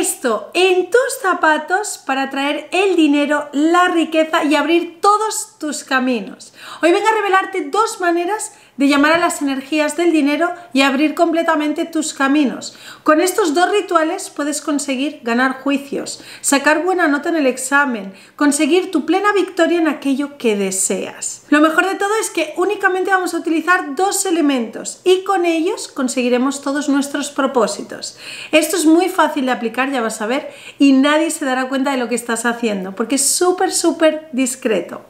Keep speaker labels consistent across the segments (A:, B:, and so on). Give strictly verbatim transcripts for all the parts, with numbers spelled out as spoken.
A: esto en tus zapatos para atraer el dinero, la riqueza y abrir todos tus caminos. Hoy vengo a revelarte dos maneras de llamar a las energías del dinero y abrir completamente tus caminos. Con estos dos rituales puedes conseguir ganar juicios, sacar buena nota en el examen, conseguir tu plena victoria en aquello que deseas. Lo mejor de todo es que únicamente vamos a utilizar dos elementos y con ellos conseguiremos todos nuestros propósitos. Esto es muy fácil de aplicar, ya vas a ver, y nadie se dará cuenta de lo que estás haciendo porque es súper, súper discreto.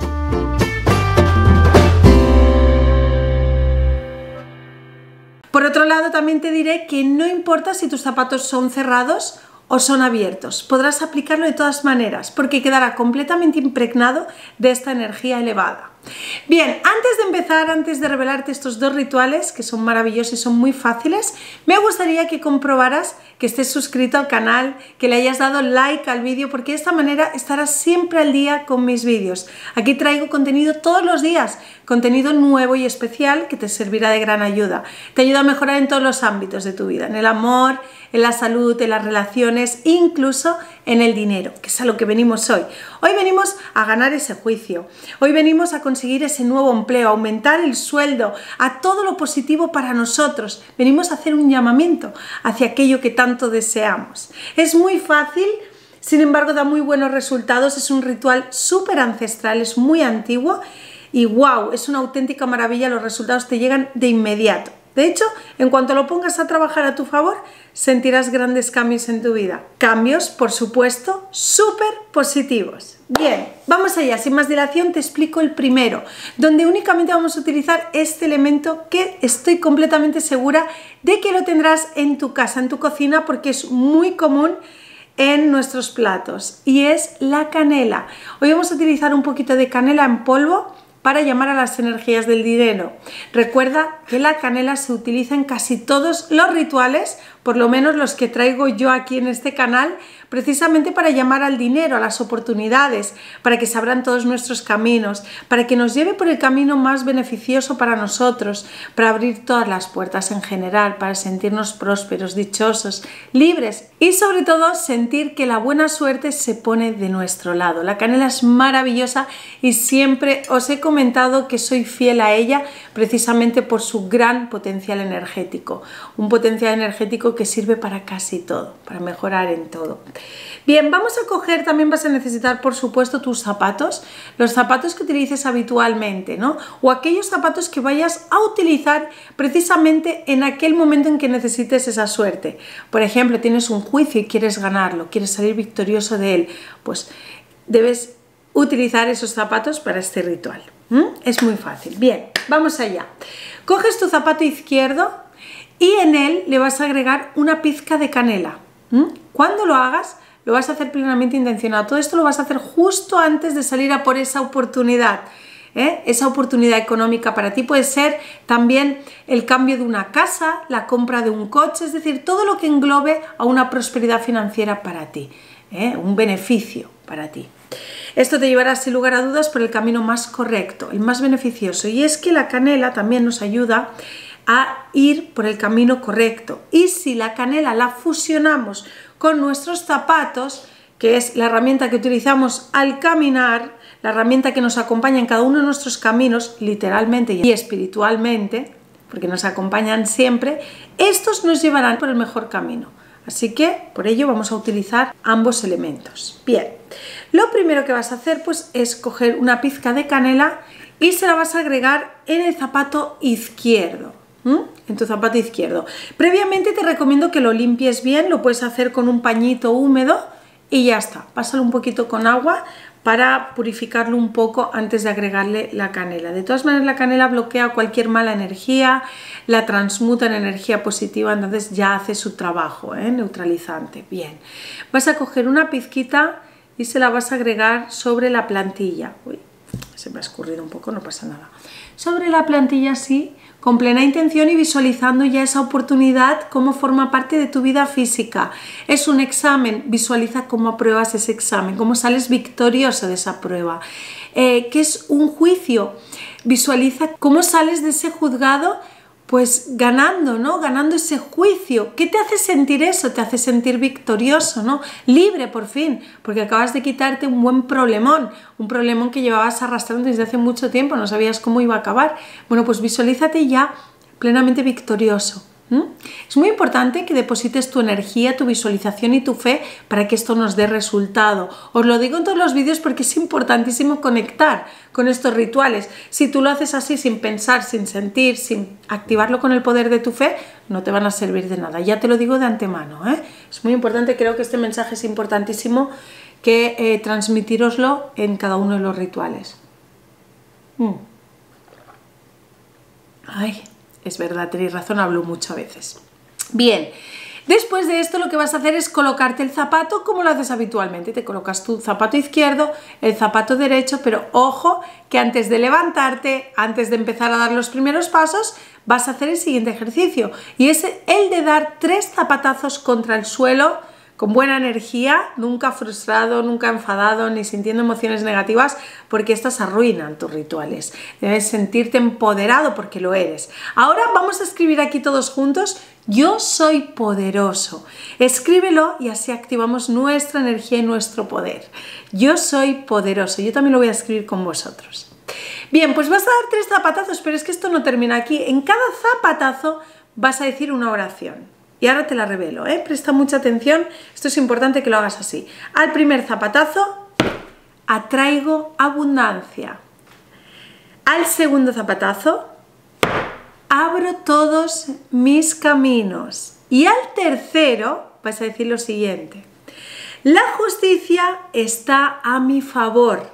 A: Por otro lado, también te diré que no importa si tus zapatos son cerrados o son abiertos, podrás aplicarlo de todas maneras porque quedará completamente impregnado de esta energía elevada. Bien, antes de empezar, antes de revelarte estos dos rituales que son maravillosos y son muy fáciles, me gustaría que comprobaras que estés suscrito al canal, que le hayas dado like al vídeo, porque de esta manera estarás siempre al día con mis vídeos. Aquí traigo contenido todos los días, contenido nuevo y especial que te servirá de gran ayuda. Te ayuda a mejorar en todos los ámbitos de tu vida, en el amor, en la salud, en las relaciones, incluso en el dinero, que es a lo que venimos hoy. Hoy venimos a ganar ese juicio, hoy venimos a conseguir ese nuevo empleo, a aumentar el sueldo, a todo lo positivo para nosotros. Venimos a hacer un llamamiento hacia aquello que tanto deseamos. Es muy fácil, sin embargo da muy buenos resultados, es un ritual súper ancestral, es muy antiguo y wow, es una auténtica maravilla, los resultados te llegan de inmediato. De hecho, en cuanto lo pongas a trabajar a tu favor, sentirás grandes cambios en tu vida. Cambios, por supuesto, súper positivos. Bien, vamos allá. Sin más dilación, te explico el primero, donde únicamente vamos a utilizar este elemento que estoy completamente segura de que lo tendrás en tu casa, en tu cocina, porque es muy común en nuestros platos, y es la canela. Hoy vamos a utilizar un poquito de canela en polvo para llamar a las energías del dinero. Recuerda que la canela se utiliza en casi todos los rituales, por lo menos los que traigo yo aquí en este canal, precisamente para llamar al dinero, a las oportunidades, para que se abran todos nuestros caminos, para que nos lleve por el camino más beneficioso para nosotros, para abrir todas las puertas en general, para sentirnos prósperos, dichosos, libres y sobre todo sentir que la buena suerte se pone de nuestro lado. La canela es maravillosa y siempre os he comentado que soy fiel a ella precisamente por su gran potencial energético, un potencial energético que sirve para casi todo, para mejorar en todo. Bien, vamos a coger, también vas a necesitar por supuesto tus zapatos, los zapatos que utilices habitualmente, ¿no? O aquellos zapatos que vayas a utilizar precisamente en aquel momento en que necesites esa suerte. Por ejemplo, tienes un juicio y quieres ganarlo, quieres salir victorioso de él, pues debes utilizar esos zapatos para este ritual. ¿Mm? Es muy fácil. Bien, vamos allá. Coges tu zapato izquierdo y en él le vas a agregar una pizca de canela. ¿Mm? Cuando lo hagas, lo vas a hacer plenamente intencionado. Todo esto lo vas a hacer justo antes de salir a por esa oportunidad. ¿Eh? Esa oportunidad económica para ti puede ser también el cambio de una casa, la compra de un coche, es decir, todo lo que englobe a una prosperidad financiera para ti, ¿eh? Un beneficio para ti. Esto te llevará sin lugar a dudas por el camino más correcto, el más beneficioso, y es que la canela también nos ayuda a ir por el camino correcto. Y si la canela la fusionamos con nuestros zapatos, que es la herramienta que utilizamos al caminar, la herramienta que nos acompaña en cada uno de nuestros caminos, literalmente y espiritualmente, porque nos acompañan siempre, estos nos llevarán por el mejor camino. Así que por ello vamos a utilizar ambos elementos. Bien, lo primero que vas a hacer pues es coger una pizca de canela y se la vas a agregar en el zapato izquierdo. ¿Mm? En tu zapato izquierdo. Previamente te recomiendo que lo limpies bien, lo puedes hacer con un pañito húmedo y ya está. Pásalo un poquito con agua para purificarlo un poco antes de agregarle la canela. De todas maneras, la canela bloquea cualquier mala energía, la transmuta en energía positiva, entonces ya hace su trabajo, ¿eh? Neutralizante. Bien, vas a coger una pizquita y se la vas a agregar sobre la plantilla. Uy, se me ha escurrido un poco, no pasa nada. Sobre la plantilla así, con plena intención y visualizando ya esa oportunidad como forma parte de tu vida física. Es un examen, visualiza cómo apruebas ese examen, cómo sales victorioso de esa prueba. Eh, ¿Qué es un juicio? Visualiza cómo sales de ese juzgado pues ganando, ¿no? Ganando ese juicio. ¿Qué te hace sentir eso? Te hace sentir victorioso, ¿no? Libre por fin, porque acabas de quitarte un buen problemón, un problemón que llevabas arrastrando desde hace mucho tiempo, no sabías cómo iba a acabar. Bueno, pues visualízate ya plenamente victorioso. ¿Mm? Es muy importante que deposites tu energía, tu visualización y tu fe para que esto nos dé resultado. Os lo digo en todos los vídeos porque es importantísimo conectar con estos rituales. Si tú lo haces así sin pensar, sin sentir, sin activarlo con el poder de tu fe, no te van a servir de nada. Ya te lo digo de antemano, ¿eh? Es muy importante, creo que este mensaje es importantísimo que eh, transmitiroslo en cada uno de los rituales. Mm. Ay... Es verdad, tenéis razón, hablo mucho a veces. Bien, después de esto lo que vas a hacer es colocarte el zapato como lo haces habitualmente. Te colocas tu zapato izquierdo, el zapato derecho, pero ojo que antes de levantarte, antes de empezar a dar los primeros pasos, vas a hacer el siguiente ejercicio. Y es el de dar tres zapatazos contra el suelo, con buena energía, nunca frustrado, nunca enfadado, ni sintiendo emociones negativas, porque estas arruinan tus rituales. Debes sentirte empoderado porque lo eres. Ahora vamos a escribir aquí todos juntos, yo soy poderoso. Escríbelo y así activamos nuestra energía y nuestro poder. Yo soy poderoso. Yo también lo voy a escribir con vosotros. Bien, pues vas a dar tres zapatazos, pero es que esto no termina aquí. En cada zapatazo vas a decir una oración. Y ahora te la revelo, ¿eh? Presta mucha atención, esto es importante que lo hagas así. Al primer zapatazo, atraigo abundancia. Al segundo zapatazo, abro todos mis caminos. Y al tercero, vas a decir lo siguiente. La justicia está a mi favor.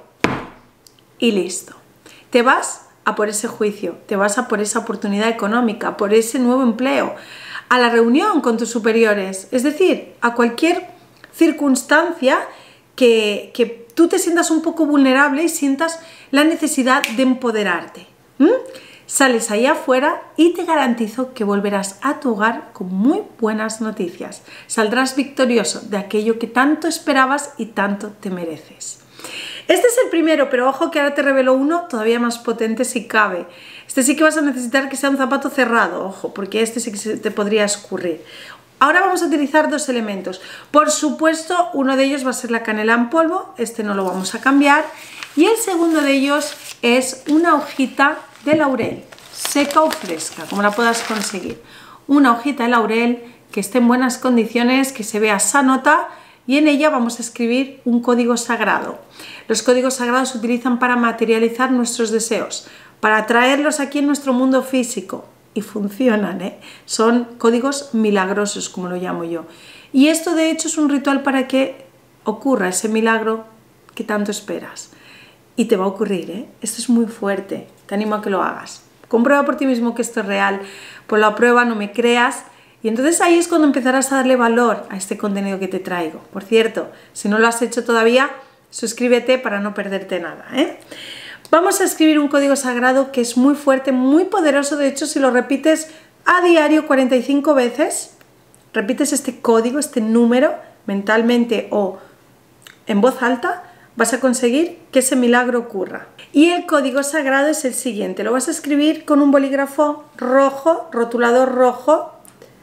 A: Y listo. Te vas a por ese juicio, te vas a por esa oportunidad económica, por ese nuevo empleo, a la reunión con tus superiores, es decir, a cualquier circunstancia que, que tú te sientas un poco vulnerable y sientas la necesidad de empoderarte. ¿Mm? Sales ahí afuera y te garantizo que volverás a tu hogar con muy buenas noticias. Saldrás victorioso de aquello que tanto esperabas y tanto te mereces. Este es el primero, pero ojo que ahora te revelo uno todavía más potente si cabe. Este sí que vas a necesitar que sea un zapato cerrado, ojo, porque este sí que se te podría escurrir. Ahora vamos a utilizar dos elementos. Por supuesto, uno de ellos va a ser la canela en polvo, este no lo vamos a cambiar. Y el segundo de ellos es una hojita de laurel, seca o fresca, como la puedas conseguir. Una hojita de laurel que esté en buenas condiciones, que se vea sanota, y en ella vamos a escribir un código sagrado. Los códigos sagrados se utilizan para materializar nuestros deseos, para traerlos aquí en nuestro mundo físico, y funcionan, ¿eh? Son códigos milagrosos, como lo llamo yo. Y esto de hecho es un ritual para que ocurra ese milagro que tanto esperas. Y te va a ocurrir, ¿eh? Esto es muy fuerte, te animo a que lo hagas. Comprueba por ti mismo que esto es real, pon la prueba, no me creas. Y entonces ahí es cuando empezarás a darle valor a este contenido que te traigo. Por cierto, si no lo has hecho todavía, suscríbete para no perderte nada, ¿eh? Vamos a escribir un código sagrado que es muy fuerte, muy poderoso. De hecho, si lo repites a diario cuarenta y cinco veces, repites este código, este número, mentalmente o en voz alta, vas a conseguir que ese milagro ocurra. Y el código sagrado es el siguiente. Lo vas a escribir con un bolígrafo rojo, rotulador rojo,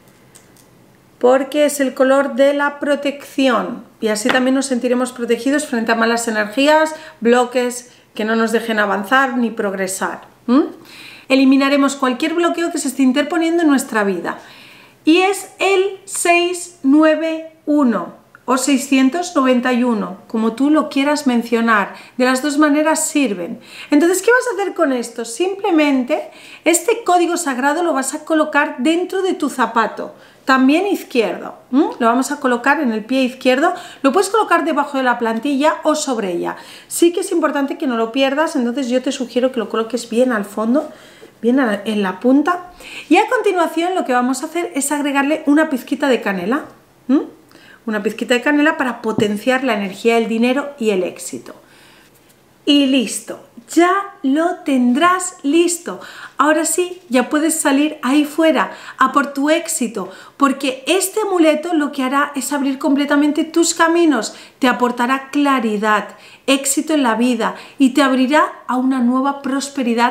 A: porque es el color de la protección. Y así también nos sentiremos protegidos frente a malas energías, bloques que no nos dejen avanzar ni progresar. ¿Mm? Eliminaremos cualquier bloqueo que se esté interponiendo en nuestra vida. Y es el seiscientos noventa y uno o seiscientos noventa y uno, como tú lo quieras mencionar. De las dos maneras sirven. Entonces, ¿qué vas a hacer con esto? Simplemente este código sagrado lo vas a colocar dentro de tu zapato. También izquierdo, ¿Mm? Lo vamos a colocar en el pie izquierdo, lo puedes colocar debajo de la plantilla o sobre ella. Sí que es importante que no lo pierdas, entonces yo te sugiero que lo coloques bien al fondo, bien en la punta. Y a continuación lo que vamos a hacer es agregarle una pizquita de canela, ¿Mm? Una pizquita de canela para potenciar la energía del dinero y el éxito. Y listo, ya lo tendrás listo. Ahora sí, ya puedes salir ahí fuera a por tu éxito, porque este amuleto lo que hará es abrir completamente tus caminos, te aportará claridad, éxito en la vida y te abrirá a una nueva prosperidad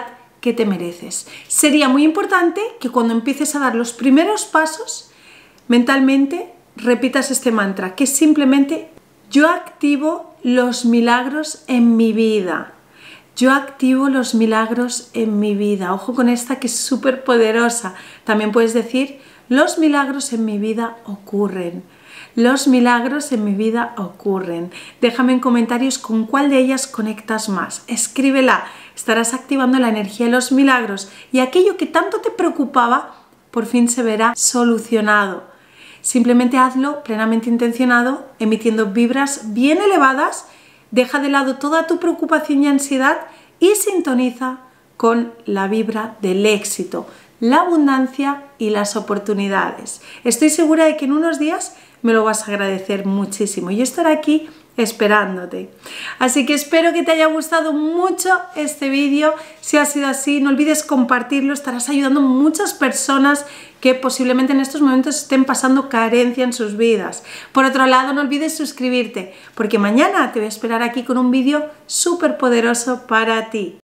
A: que te mereces. Sería muy importante que cuando empieces a dar los primeros pasos, mentalmente repitas este mantra, que es simplemente: yo activo los milagros en mi vida. Yo activo los milagros en mi vida. Ojo con esta, que es súper poderosa. También puedes decir: los milagros en mi vida ocurren. Los milagros en mi vida ocurren. Déjame en comentarios con cuál de ellas conectas más. Escríbela. Estarás activando la energía de los milagros y aquello que tanto te preocupaba por fin se verá solucionado. Simplemente hazlo plenamente intencionado, emitiendo vibras bien elevadas. Deja de lado toda tu preocupación y ansiedad y sintoniza con la vibra del éxito, la abundancia y las oportunidades. Estoy segura de que en unos días me lo vas a agradecer muchísimo. Yo estaré aquí esperándote. Así que espero que te haya gustado mucho este vídeo. Si ha sido así, no olvides compartirlo. Estarás ayudando a muchas personas que posiblemente en estos momentos estén pasando carencia en sus vidas. Por otro lado, no olvides suscribirte, porque mañana te voy a esperar aquí con un vídeo súper poderoso para ti.